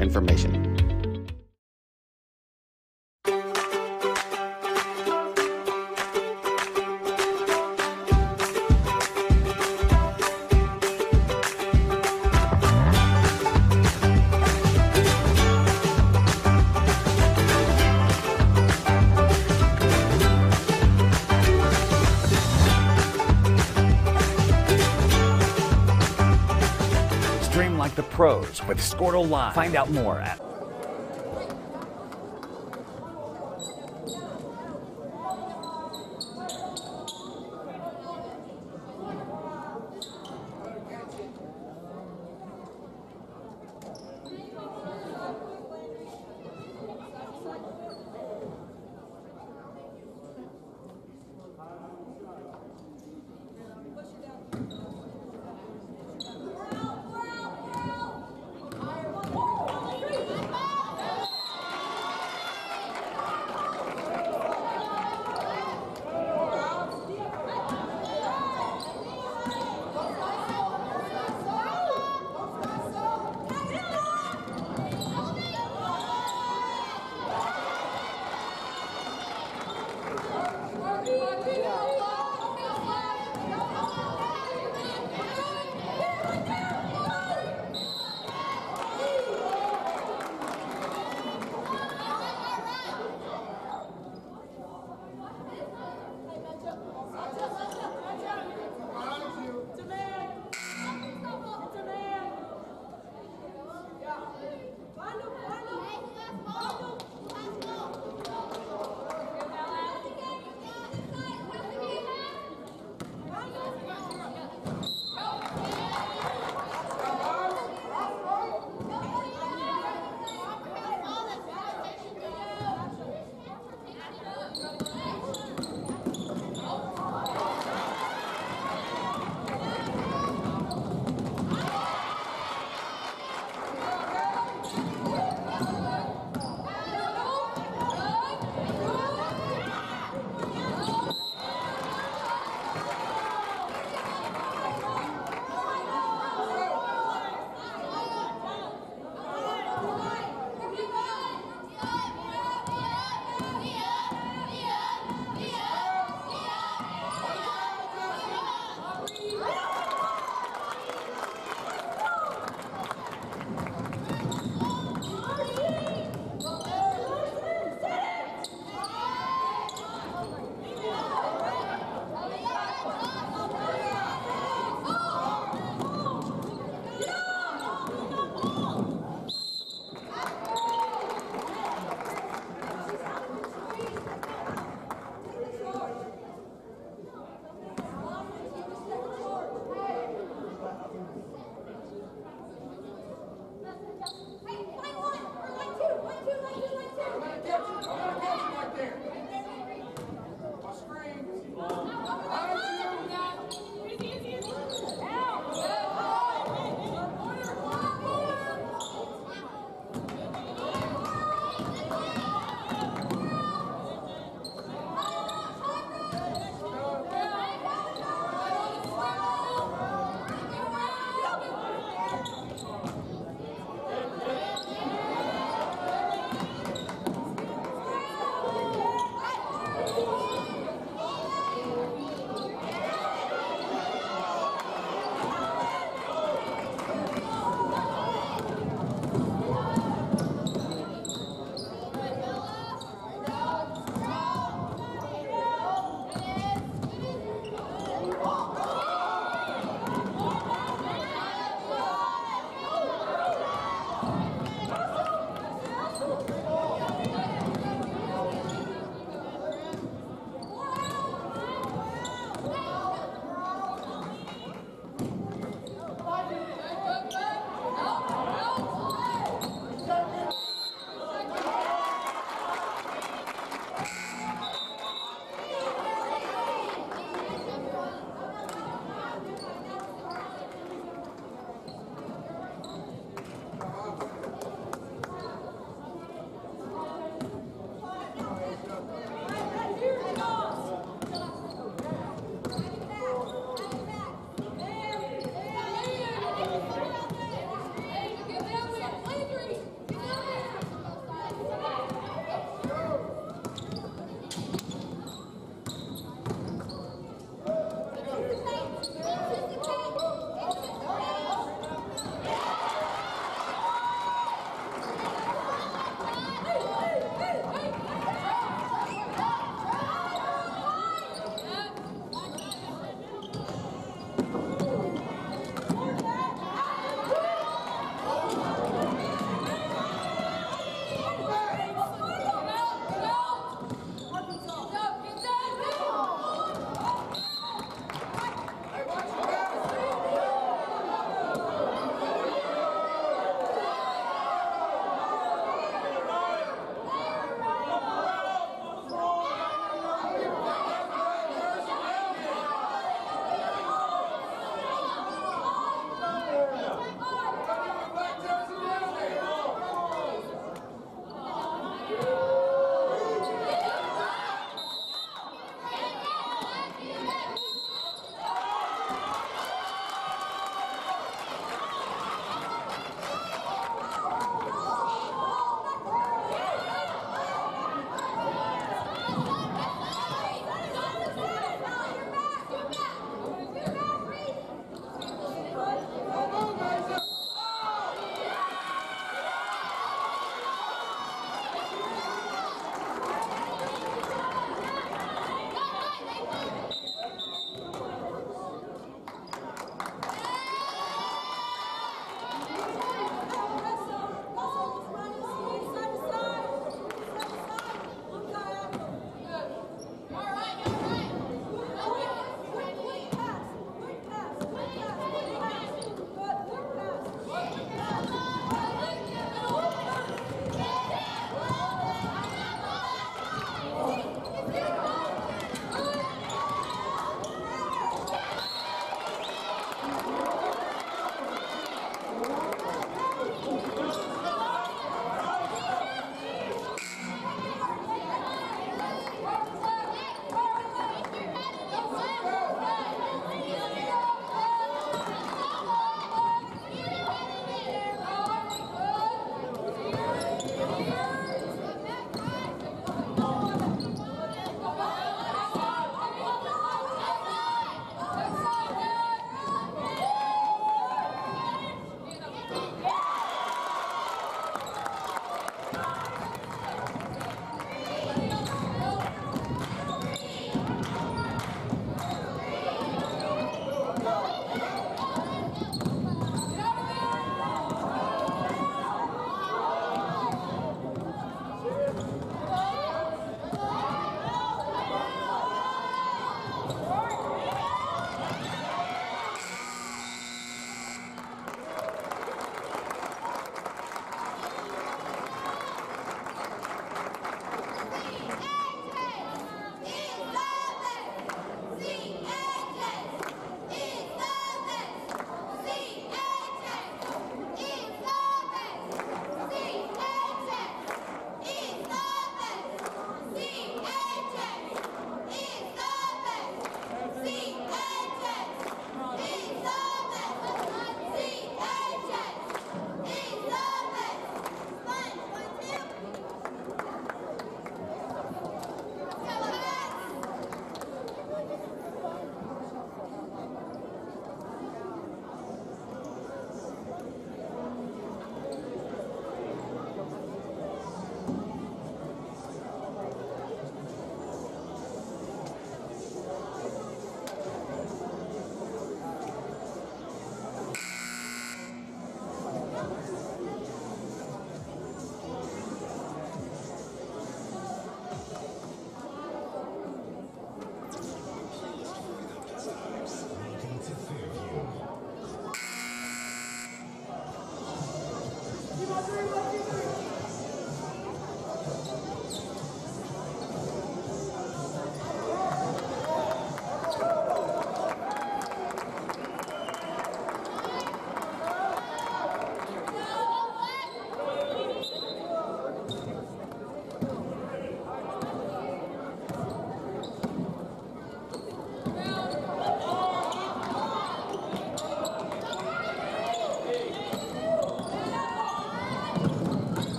information. Stream like the pros with Squirtle Live. Find out more at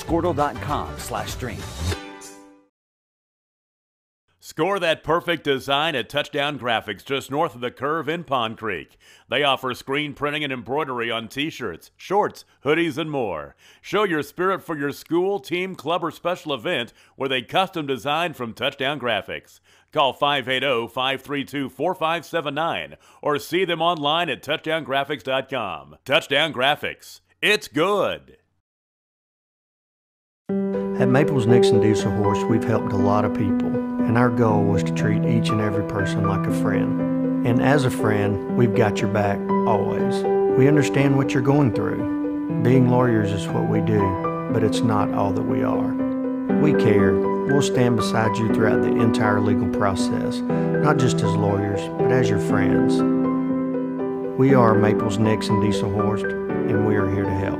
Squirtle.com/stream. Score that perfect design at Touchdown Graphics just north of the curve in Pond Creek. They offer screen printing and embroidery on t-shirts, shorts, hoodies, and more. Show your spirit for your school, team, club, or special event with a custom design from Touchdown Graphics. Call 580-532-4579 or see them online at touchdowngraphics.com. Touchdown Graphics. It's good. At Maples Nixon Diesel Horse, we've helped a lot of people, and our goal was to treat each and every person like a friend. And as a friend, we've got your back, always. We understand what you're going through. Being lawyers is what we do, but it's not all that we are. We care. We'll stand beside you throughout the entire legal process, not just as lawyers, but as your friends. We are Maples Nixon Diesel Horse, and we are here to help.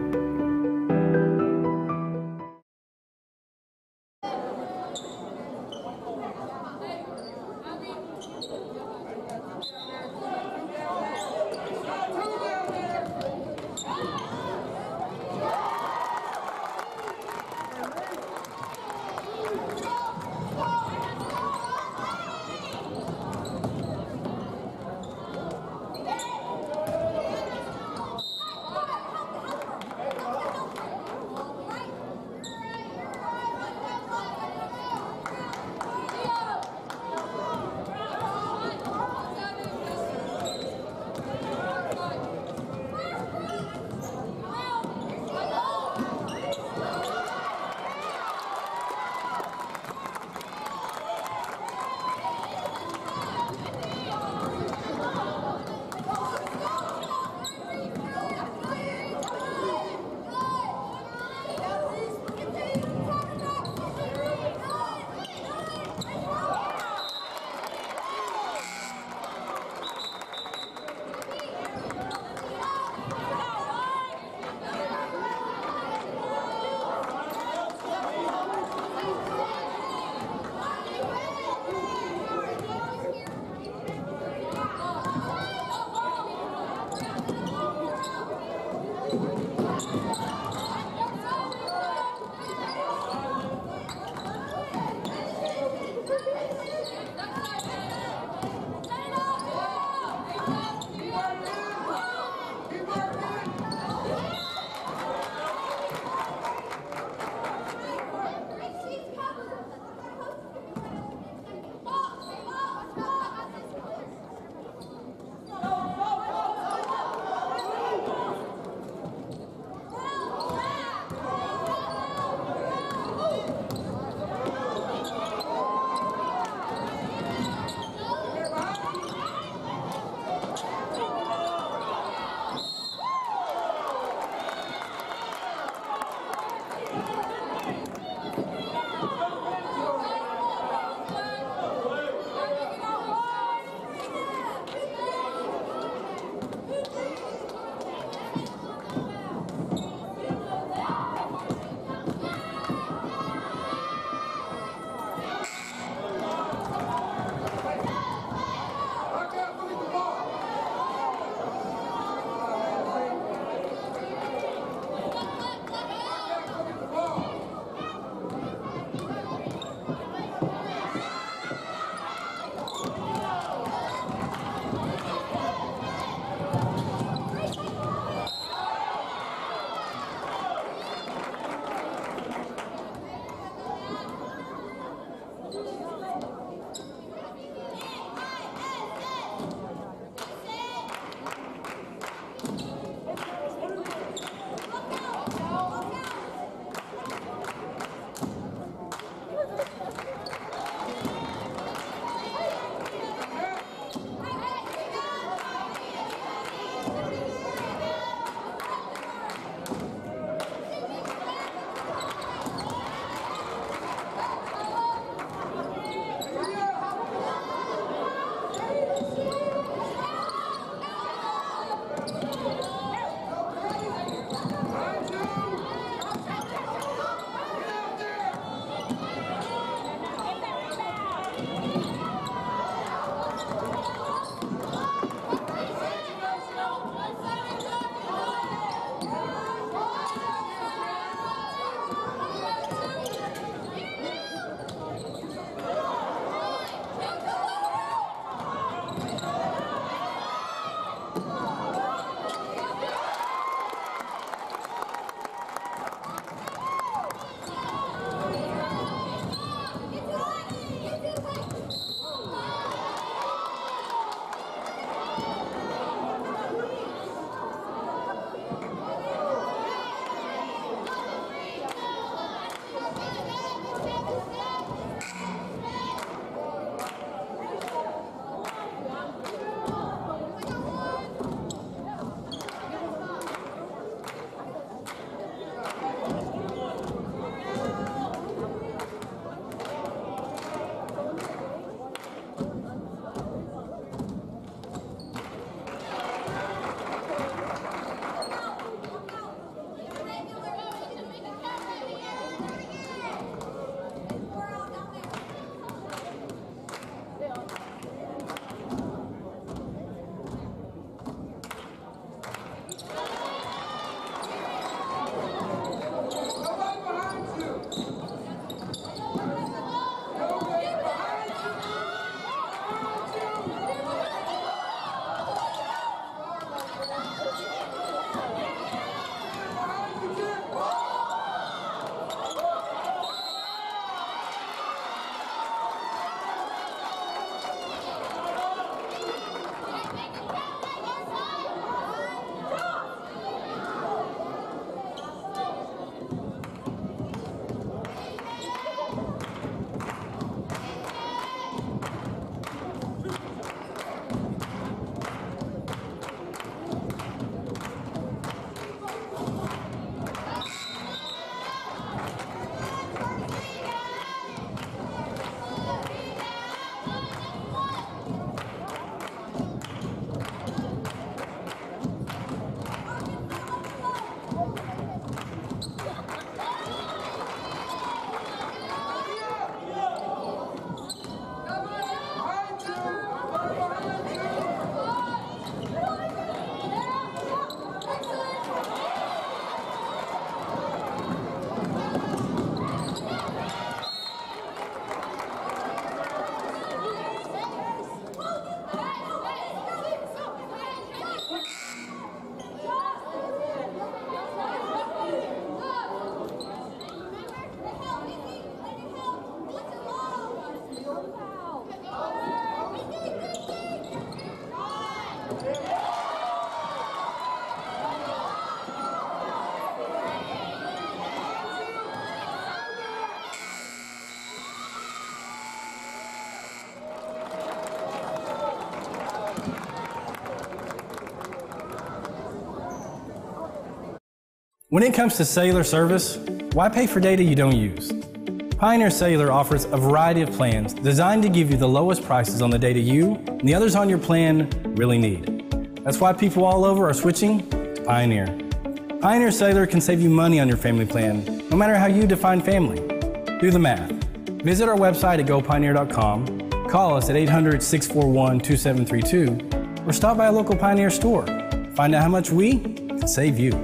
When it comes to cellular service, why pay for data you don't use? Pioneer Cellular offers a variety of plans designed to give you the lowest prices on the data you and the others on your plan really need. That's why people all over are switching to Pioneer. Pioneer Cellular can save you money on your family plan, no matter how you define family. Do the math. Visit our website at gopioneer.com, call us at 800-641-2732, or stop by a local Pioneer store. Find out how much we can save you.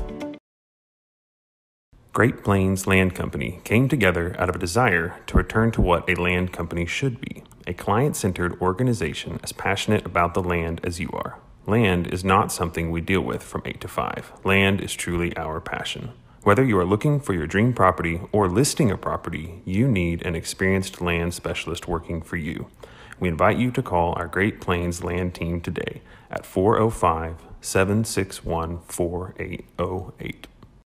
Great Plains Land Company came together out of a desire to return to what a land company should be, a client-centered organization as passionate about the land as you are. Land is not something we deal with from 8 to 5. Land is truly our passion. Whether you are looking for your dream property or listing a property, you need an experienced land specialist working for you. We invite you to call our Great Plains Land team today at 405-761-4808.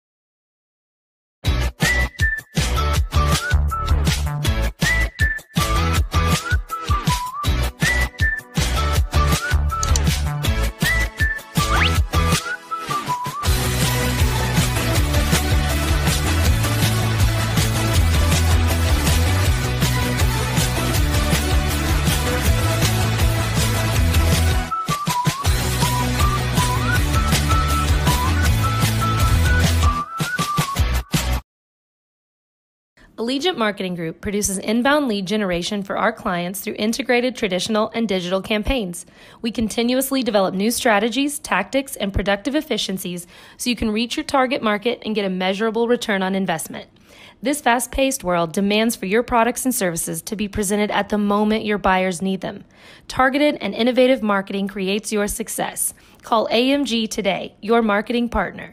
Allegiant Marketing Group produces inbound lead generation for our clients through integrated traditional and digital campaigns. We continuously develop new strategies, tactics, and productive efficiencies so you can reach your target market and get a measurable return on investment. This fast-paced world demands for your products and services to be presented at the moment your buyers need them. Targeted and innovative marketing creates your success. Call AMG today, your marketing partner.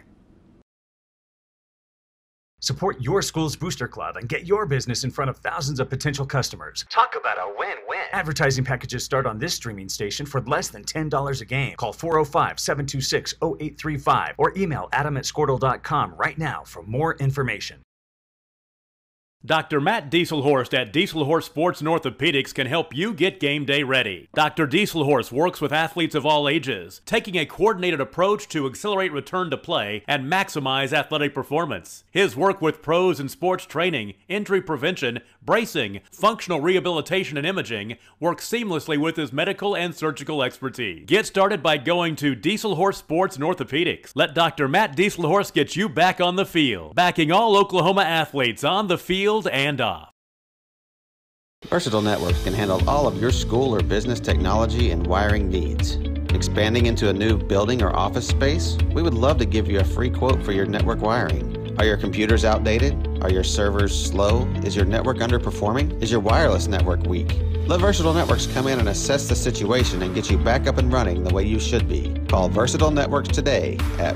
Support your school's booster club and get your business in front of thousands of potential customers. Talk about a win-win. Advertising packages start on this streaming station for less than $10 a game. Call 405-726-0835 or email adam@squirtle.com right now for more information. Dr. Matt Dieselhorst at Dieselhorst Sports and Orthopedics can help you get game day ready. Dr. Dieselhorst works with athletes of all ages, taking a coordinated approach to accelerate return to play and maximize athletic performance. His work with pros in sports training, injury prevention, bracing, functional rehabilitation, and imaging works seamlessly with his medical and surgical expertise. Get started by going to Dieselhorst Sports and Orthopedics. Let Dr. Matt Dieselhorst get you back on the field, backing all Oklahoma athletes on the field and off. Versatile Networks can handle all of your school or business technology and wiring needs. Expanding into a new building or office space? We would love to give you a free quote for your network wiring. Are your computers outdated? Are your servers slow? Is your network underperforming? Is your wireless network weak? Let Versatile Networks come in and assess the situation and get you back up and running the way you should be. Call Versatile Networks today at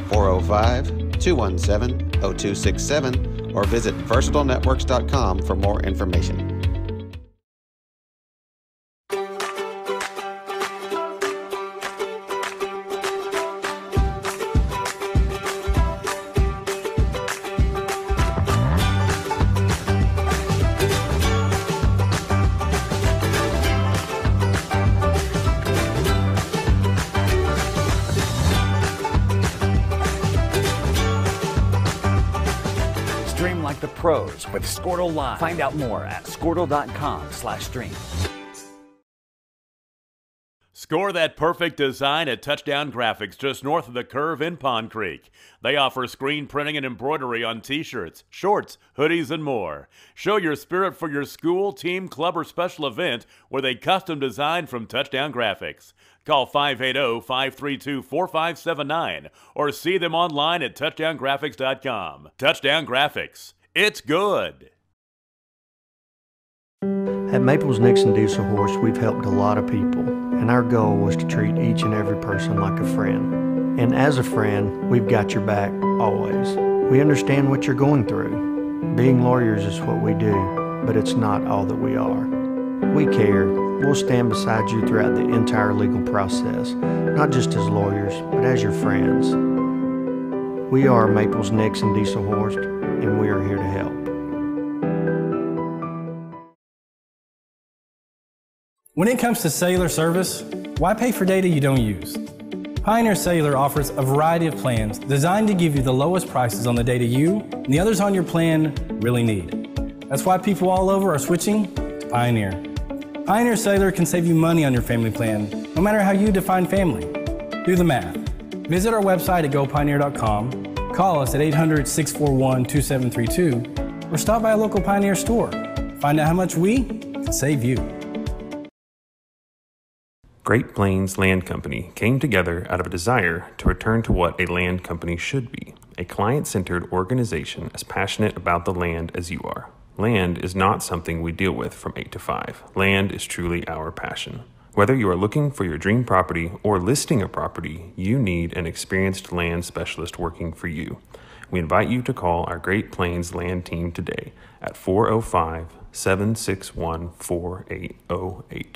405-217-0267 or visit versatilenetworks.com for more information. Stream like the pros with Squirtle Live. Find out more at squirtle.com/stream. Score that perfect design at Touchdown Graphics just north of the curve in Pond Creek. They offer screen printing and embroidery on t-shirts, shorts, hoodies, and more. Show your spirit for your school, team, club, or special event with a custom design from Touchdown Graphics. Call 580-532-4579 or see them online at touchdowngraphics.com. Touchdown Graphics. It's good. At Maples Nixon Diesel Horse, we've helped a lot of people, and our goal was to treat each and every person like a friend. And as a friend, we've got your back always. We understand what you're going through. Being lawyers is what we do, but it's not all that we are. We care. We'll stand beside you throughout the entire legal process, not just as lawyers, but as your friends. We are Maples Nixon Diesel Horse, and we are here to help. When it comes to cellular service, why pay for data you don't use? Pioneer Cellular offers a variety of plans designed to give you the lowest prices on the data you and the others on your plan really need. That's why people all over are switching to Pioneer. Pioneer Cellular can save you money on your family plan, no matter how you define family. Do the math. Visit our website at gopioneer.com, call us at 800-641-2732, or stop by a local Pioneer store. Find out how much we can save you. Great Plains Land Company came together out of a desire to return to what a land company should be, a client-centered organization as passionate about the land as you are. Land is not something we deal with from 8 to 5. Land is truly our passion. Whether you are looking for your dream property or listing a property, you need an experienced land specialist working for you. We invite you to call our Great Plains Land team today at 405-761-4808.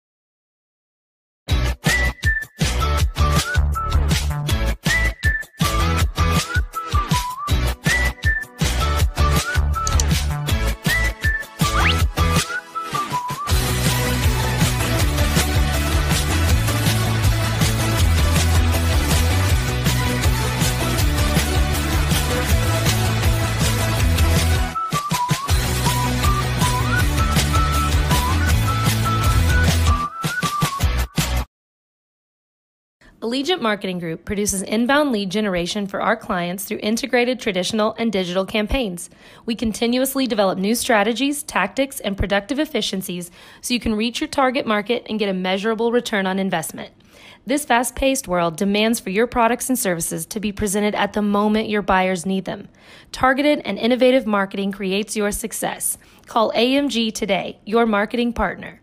Allegiant Marketing Group produces inbound lead generation for our clients through integrated traditional and digital campaigns. We continuously develop new strategies, tactics, and productive efficiencies so you can reach your target market and get a measurable return on investment. This fast-paced world demands for your products and services to be presented at the moment your buyers need them. Targeted and innovative marketing creates your success. Call AMG today, your marketing partner.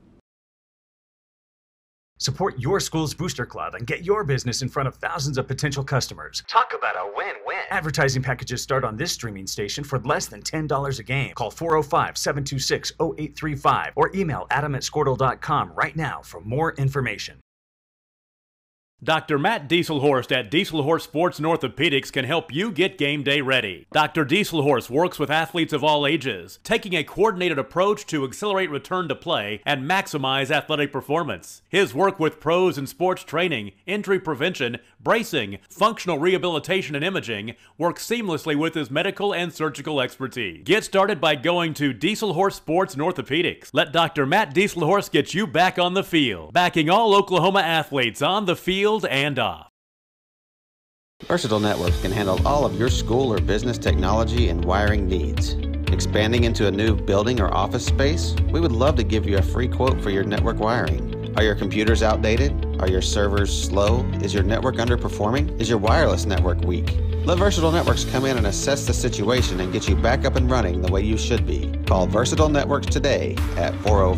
Support your school's booster club and get your business in front of thousands of potential customers. Talk about a win-win. Advertising packages start on this streaming station for less than $10 a game. Call 405-726-0835 or email adam@squirtle.com right now for more information. Dr. Matt Dieselhorst at Dieselhorst Sports and Orthopedics can help you get game day ready. Dr. Dieselhorst works with athletes of all ages, taking a coordinated approach to accelerate return to play and maximize athletic performance. His work with pros in sports training, injury prevention, bracing, functional rehabilitation, and imaging works seamlessly with his medical and surgical expertise. Get started by going to Dieselhorst Sports and Orthopedics. Let Dr. Matt Dieselhorst get you back on the field, backing all Oklahoma athletes on the field and off. Versatile Networks can handle all of your school or business technology and wiring needs. Expanding into a new building or office space? We would love to give you a free quote for your network wiring. Are your computers outdated? Are your servers slow? Is your network underperforming? Is your wireless network weak? Let Versatile Networks come in and assess the situation and get you back up and running the way you should be. Call Versatile Networks today at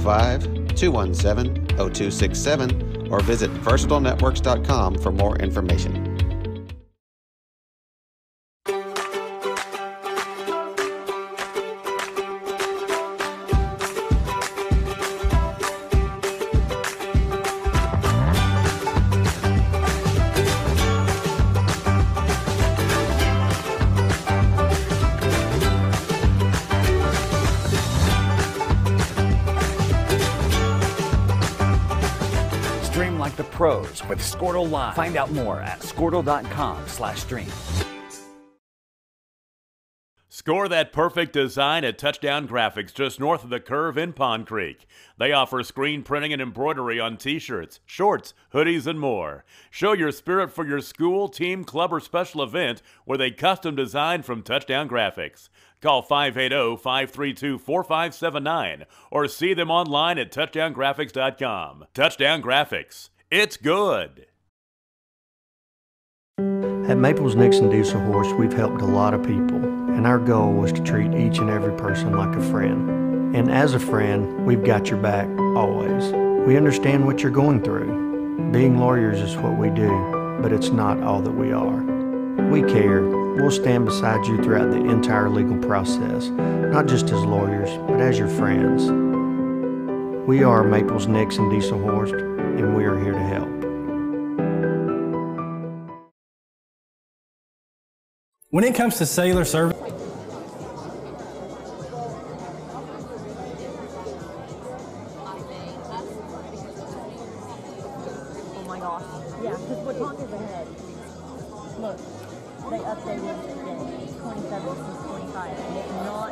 405-217-0267 or visit versatilenetworks.com for more information. Stream like the pros with Squirtle Live. Find out more at squirtle.com/stream. Score that perfect design at Touchdown Graphics just north of the curve in Pond Creek. They offer screen printing and embroidery on t-shirts, shorts, hoodies, and more. Show your spirit for your school, team, club, or special event with a custom design from Touchdown Graphics. Call 580-532-4579 or see them online at touchdowngraphics.com. Touchdown Graphics. It's good. At Maples Nixon Dieselhorst, we've helped a lot of people, and our goal was to treat each and every person like a friend. And as a friend, we've got your back always. We understand what you're going through. Being lawyers is what we do, but it's not all that we are. We care. We'll stand beside you throughout the entire legal process, not just as lawyers, but as your friends. We are Maples Nixon Dieselhorst, and we are here to help. When it comes to cellular service, Oh my gosh. Yeah, because Watonga's ahead. Look, they updated it again. It's 27 since 25, and it's not.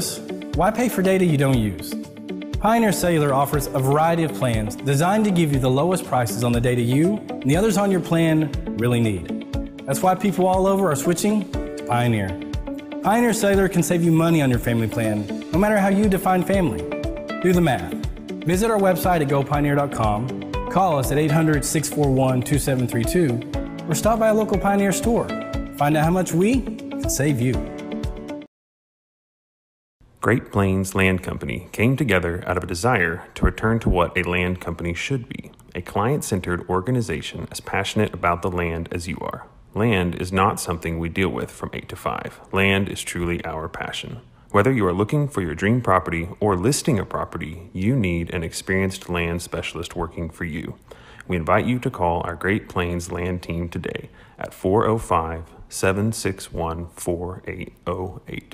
Why pay for data you don't use? Pioneer Cellular offers a variety of plans designed to give you the lowest prices on the data you and the others on your plan really need. That's why people all over are switching to Pioneer. Pioneer Cellular can save you money on your family plan, no matter how you define family. Do the math. Visit our website at gopioneer.com, call us at 800-641-2732, or stop by a local Pioneer store. Find out how much we can save you. Great Plains Land Company came together out of a desire to return to what a land company should be, a client-centered organization as passionate about the land as you are. Land is not something we deal with from 8 to 5. Land is truly our passion. Whether you are looking for your dream property or listing a property, you need an experienced land specialist working for you. We invite you to call our Great Plains Land team today at 405-761-4808.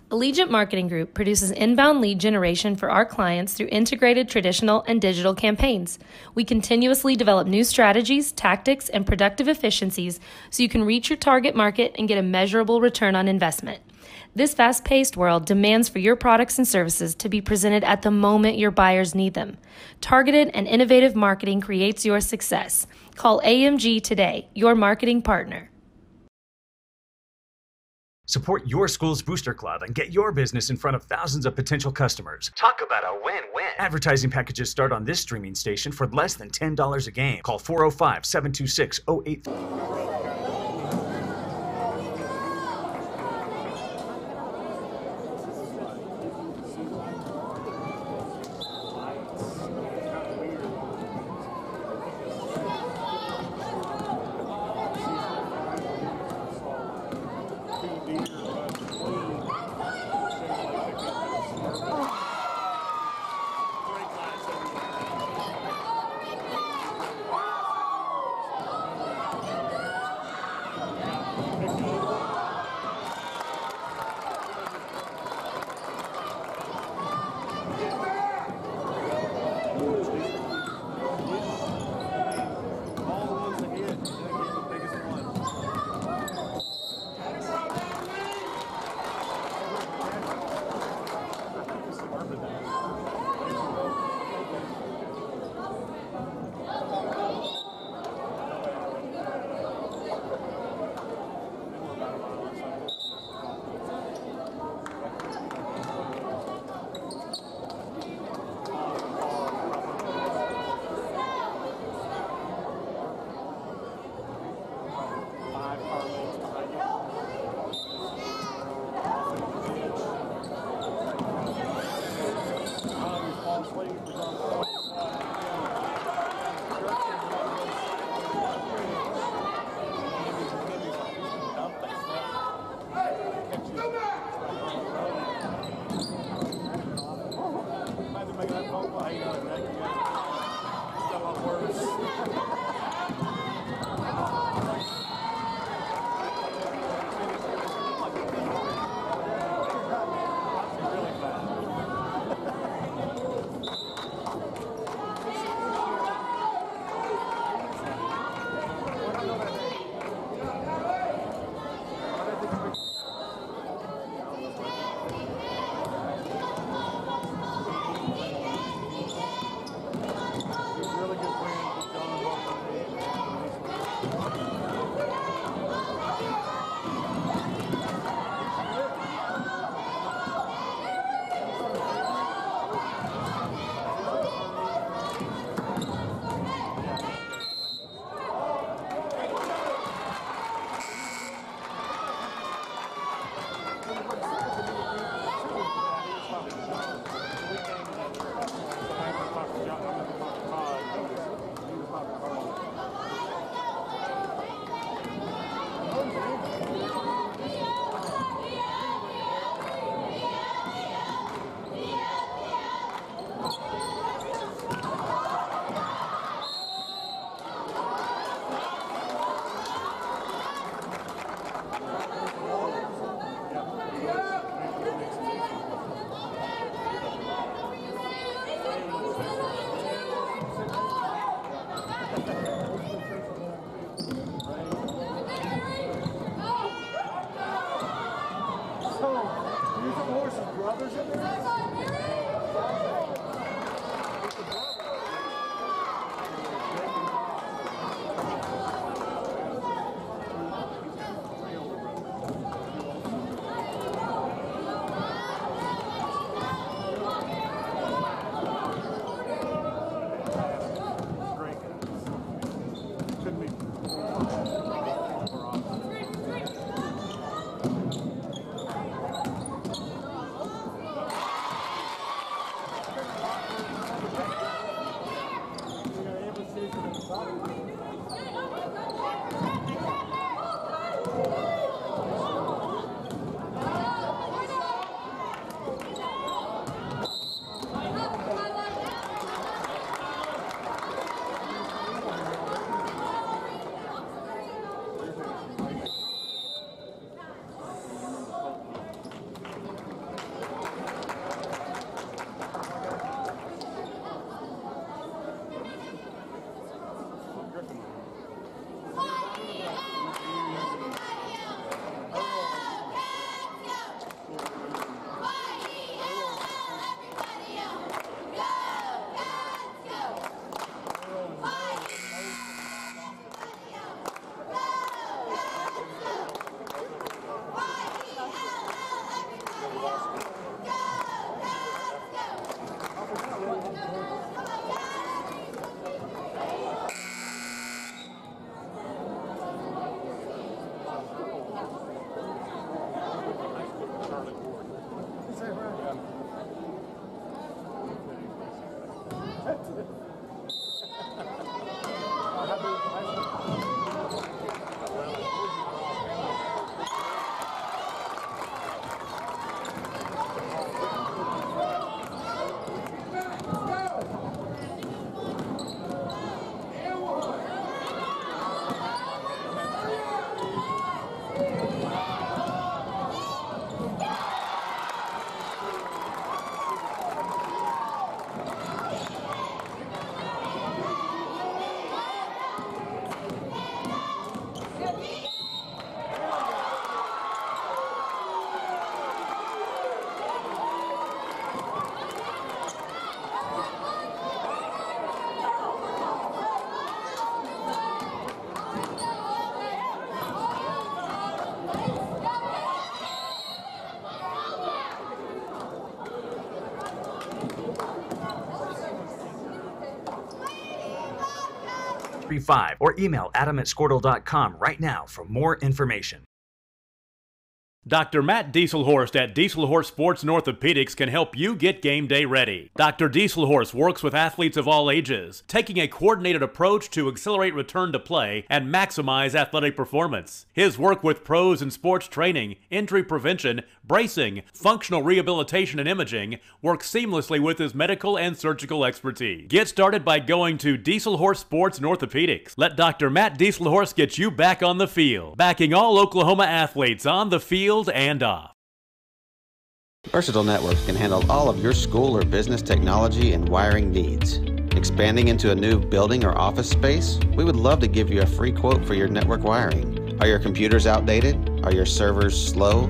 Allegiant Marketing Group produces inbound lead generation for our clients through integrated traditional and digital campaigns. We continuously develop new strategies, tactics, and productive efficiencies so you can reach your target market and get a measurable return on investment. This fast-paced world demands for your products and services to be presented at the moment your buyers need them. Targeted and innovative marketing creates your success. Call AMG today, your marketing partner. Support your school's booster club and get your business in front of thousands of potential customers. Talk about a win-win. Advertising packages start on this streaming station for less than $10 a game. Call 405-726-08. or email adam@squirtle.com right now for more information. Dr. Matt Dieselhorst at Dieselhorst Sports and Orthopedics can help you get game day ready. Dr. Dieselhorst works with athletes of all ages, taking a coordinated approach to accelerate return to play and maximize athletic performance. His work with pros in sports training, injury prevention, bracing, functional rehabilitation, and imaging works seamlessly with his medical and surgical expertise. Get started by going to Dieselhorst Sports and Orthopedics. Let Dr. Matt Dieselhorst get you back on the field, backing all Oklahoma athletes on the field and off. Versatile Networks can handle all of your school or business technology and wiring needs. Expanding into a new building or office space? We would love to give you a free quote for your network wiring. Are your computers outdated? Are your servers slow?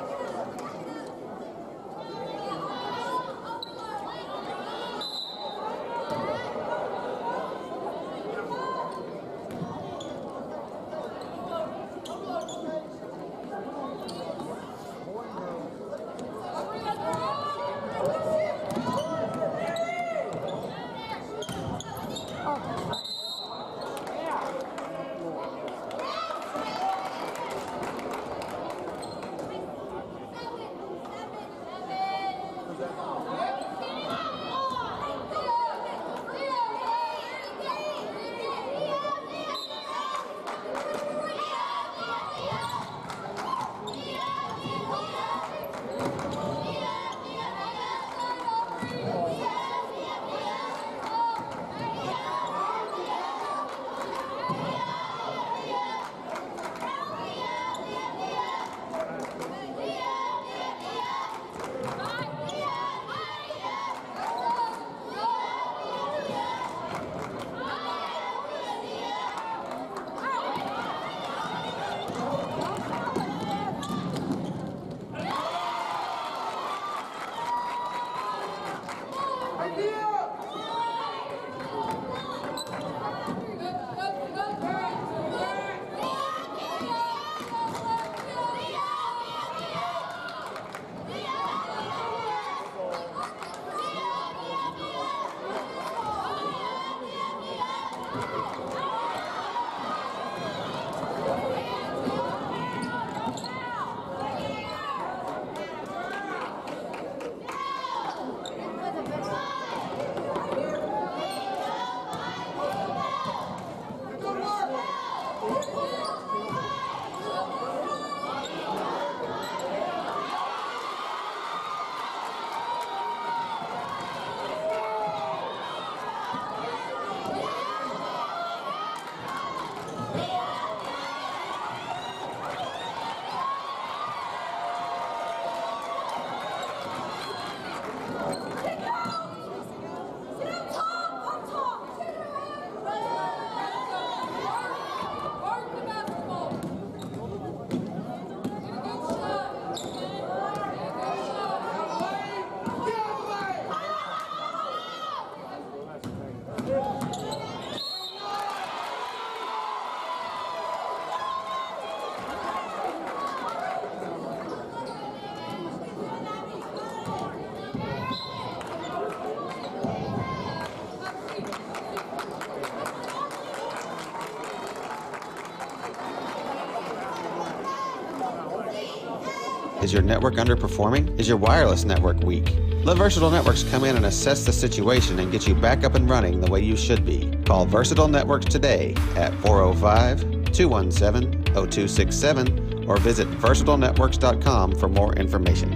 Is your network underperforming? Is your wireless network weak? Let Versatile Networks come in and assess the situation and get you back up and running the way you should be. Call Versatile Networks today at 405-217-0267 or visit versatilenetworks.com for more information.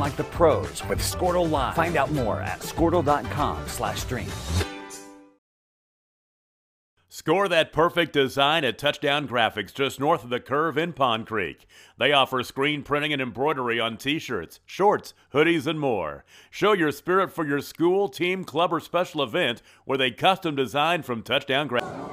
like the pros with Squirtle Live. Find out more at squirtle.com/stream. Score that perfect design at Touchdown Graphics just north of the curve in Pond Creek. They offer screen printing and embroidery on t-shirts, shorts, hoodies, and more. Show your spirit for your school, team, club, or special event with a custom design from Touchdown Graphics.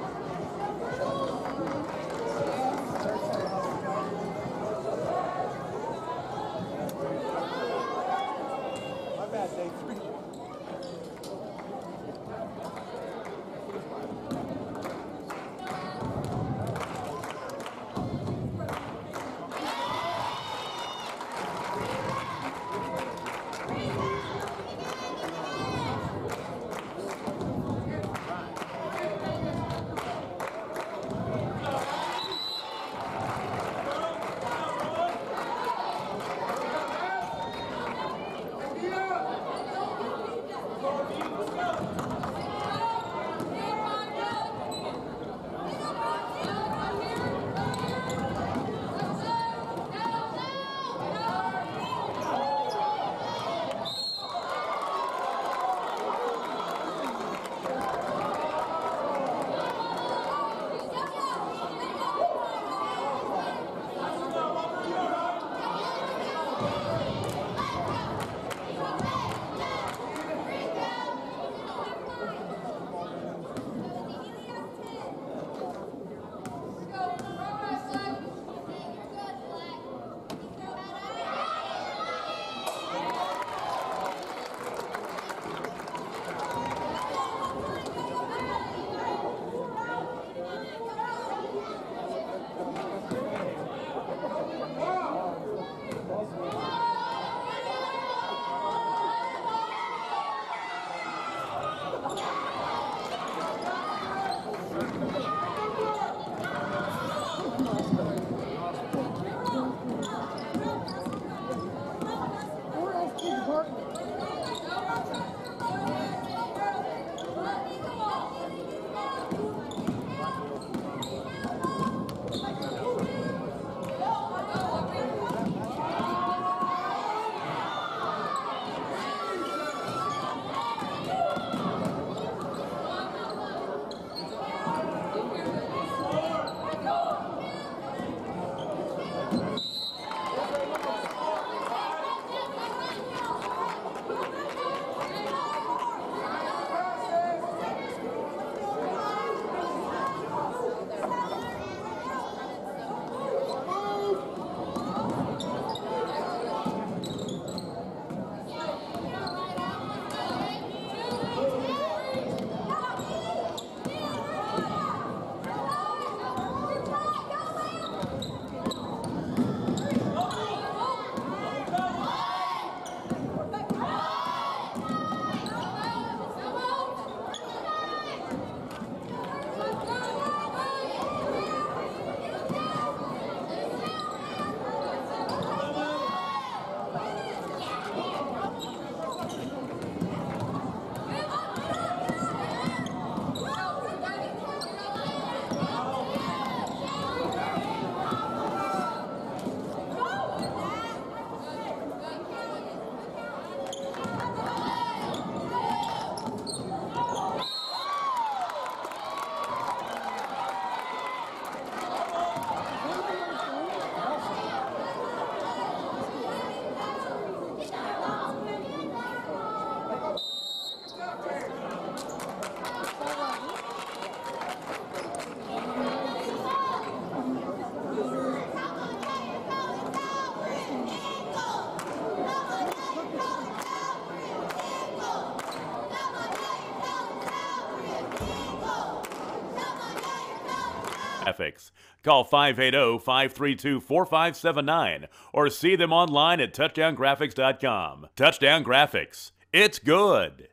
Graphics. Call 580-532-4579 or see them online at touchdowngraphics.com. Touchdown Graphics. It's good.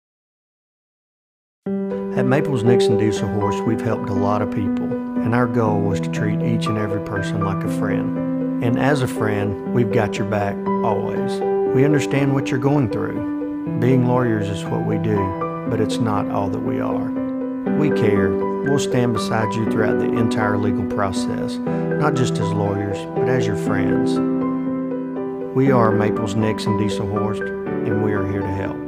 At Maples Nixon Diesel Horse, we've helped a lot of people, and our goal was to treat each and every person like a friend. And as a friend, we've got your back always. We understand what you're going through. Being lawyers is what we do, but it's not all that we are. We care. We'll stand beside you throughout the entire legal process, not just as lawyers, but as your friends. We are Maples, Nixon, Diesel Horst, and we are here to help.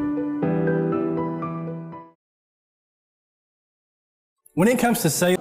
When it comes to sales,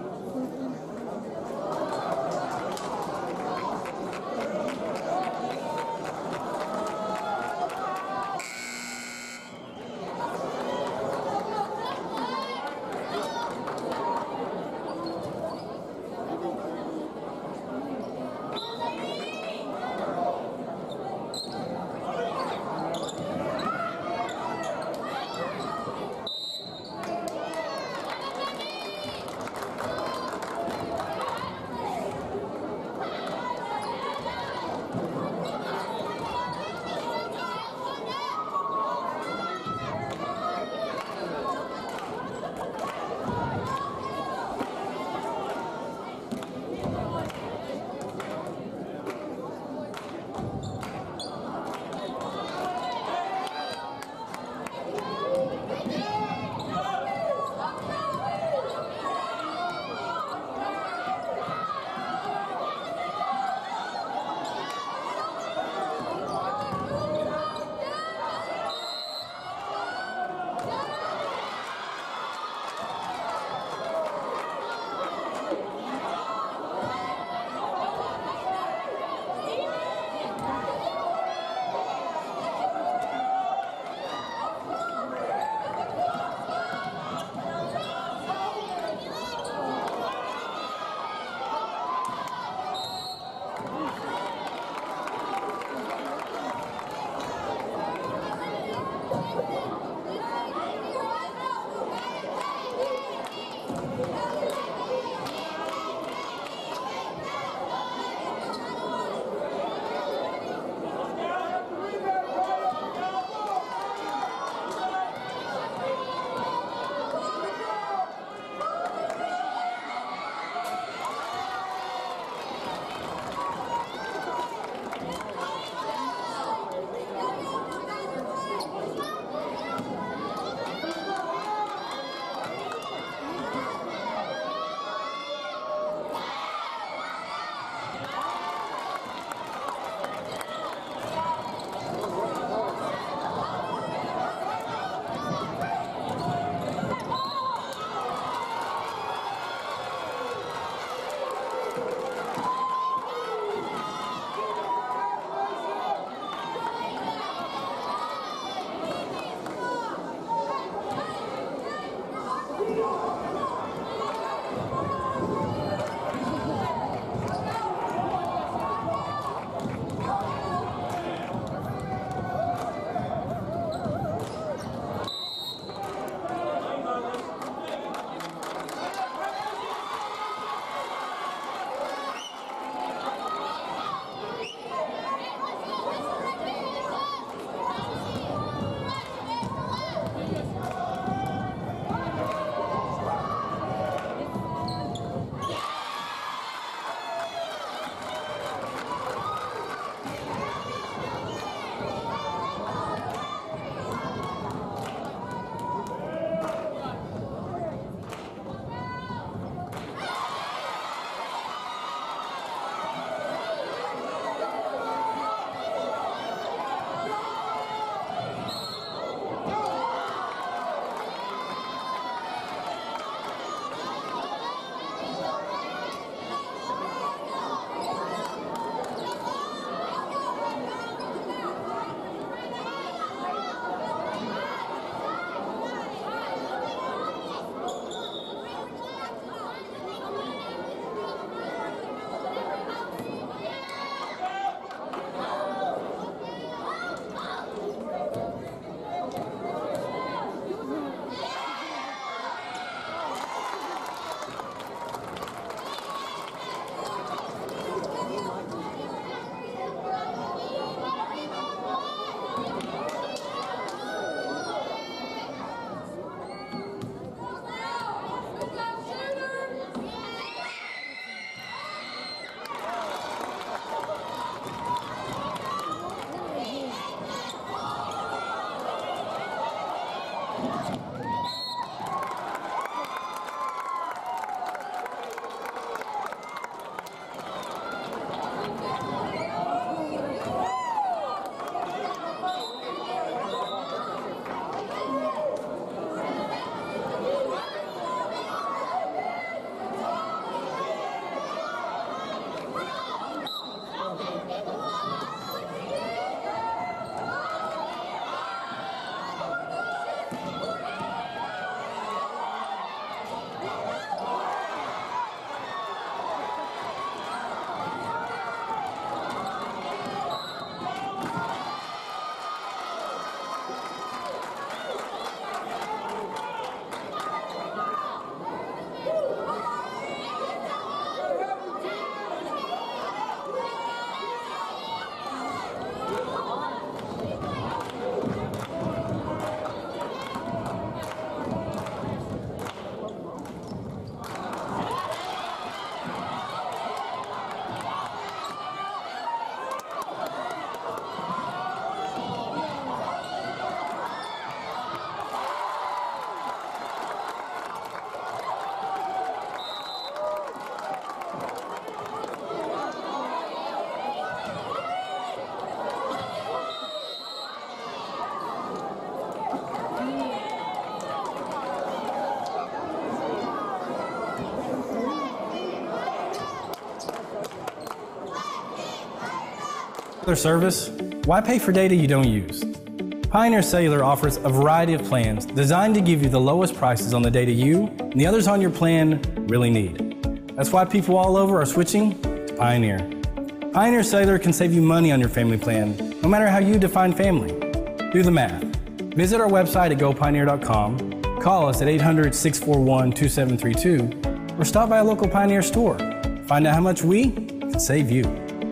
Their service? Why pay for data you don't use? Pioneer Cellular offers a variety of plans designed to give you the lowest prices on the data you and the others on your plan really need. That's why people all over are switching to Pioneer. Pioneer Cellular can save you money on your family plan, no matter how you define family. Do the math. Visit our website at gopioneer.com, call us at 800-641-2732, or stop by a local Pioneer store. Find out how much we can save you.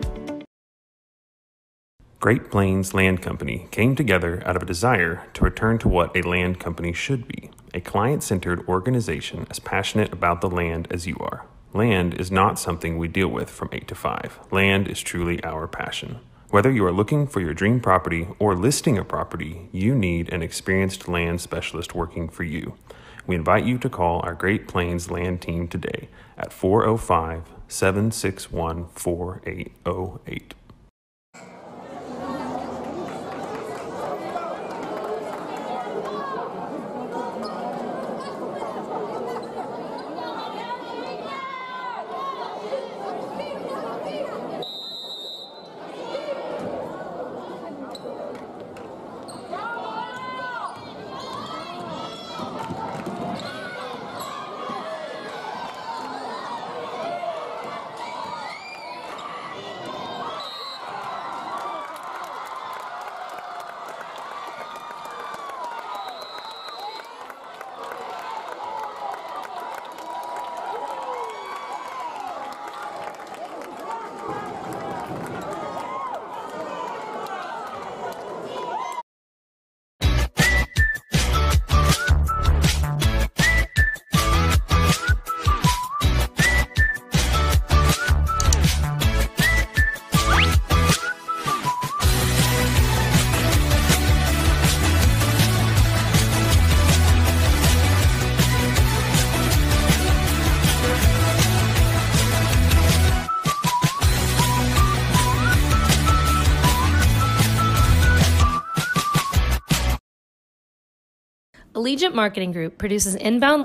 Great Plains Land Company came together out of a desire to return to what a land company should be, a client-centered organization as passionate about the land as you are. Land is not something we deal with from 8 to 5. Land is truly our passion. Whether you are looking for your dream property or listing a property, you need an experienced land specialist working for you. We invite you to call our Great Plains Land team today at 405-761-4808. Allegiant Marketing Group produces inbound.